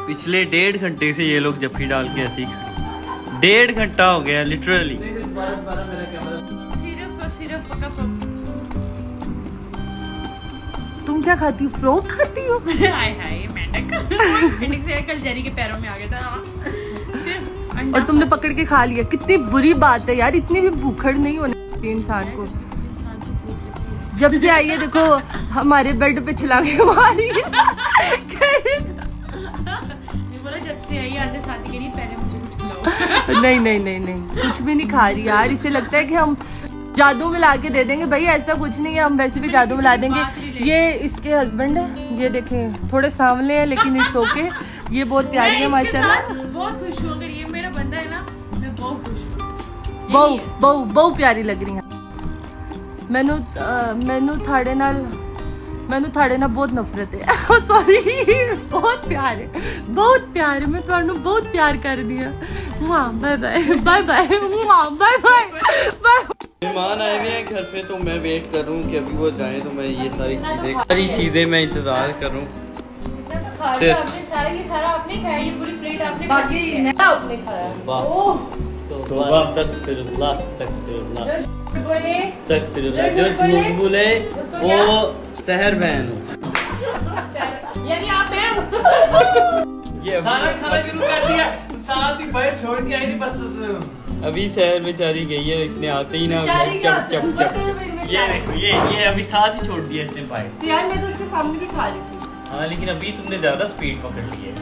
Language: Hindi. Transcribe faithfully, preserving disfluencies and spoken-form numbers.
पिछले डेढ़ घंटे से ये लोग जफ्फी डाल के ऐसे ही खड़े, डेढ़ घंटा हो गया लिटरली। सिर्फ और सिर्फ पका पक। तुम क्या खाती हो? फ्रॉक खाती हो? हाय हाय मेंढक मेंढक से कल जेरी के पैरों में आ गया था। सिर्फ अंडा और तुमने पकड़ के खा लिया। कितनी बुरी बात है यार, इतनी भी भूखड़ नहीं होना चाहिए इंसान को। जब से आई है देखो हमारे बेड पे छलांगे मारी है। बोला जब से आई आते शादी के लिए पहले मुझे कुछ खिलाओ। नहीं नहीं नहीं नहीं कुछ भी नहीं खा रही यार। इसे लगता है कि हम जादू मिला के दे देंगे। भाई ऐसा कुछ नहीं है, हम वैसे भी जादू मिला देंगे। ये इसके हस्बैंड है, ये देखें थोड़े सांवले हैं लेकिन इट्स ओके। ये बहुत प्यारी है माशाल्लाह। बहुत खुश हूँ, अगर ये मेरा बंदा है ना मैं बहुत खुश हूँ। बहु बहु बहु प्यारी लग रही है। मैनू मैनू थाड़े नाल मैनू थाड़े नाल बहुत नफरत है। सॉरी बहुत प्यार है, बहुत प्यार है। मैं तुहानू बहुत प्यार कर दिया। Bye bye bye bye bye bye bye. मेहमान आए हुए हैं घर पे, तो मैं वेट कर रहा हूँ कि अभी वो जाए तो मैं ये सारी चीजें सारी चीजें मैं इंतजार कर रहा हूँ। सिर्फ सारा ये सारा आपने खाया, ये पूरी प्लेट आपने बाकी नया आपने खाया। ओह तो बस तक फिर लास्ट तक फिर लास्ट बोले तक फिर जो झूठ बोले वो शहर बहन हो, यानी आप मैं ये सारा खाना शुरू कर दिया, साथ ही भाई छोड़ के आई नहीं बस। अभी शहर बेचारी गई है, इसने आते ही ना चप चप चप। ये देखो ये ये अभी साथ ही छोड़ दिया इसने भाई। यार मैं तो उसके सामने भी खा रही थी। हाँ लेकिन अभी तुमने ज्यादा स्पीड पकड़ ली है।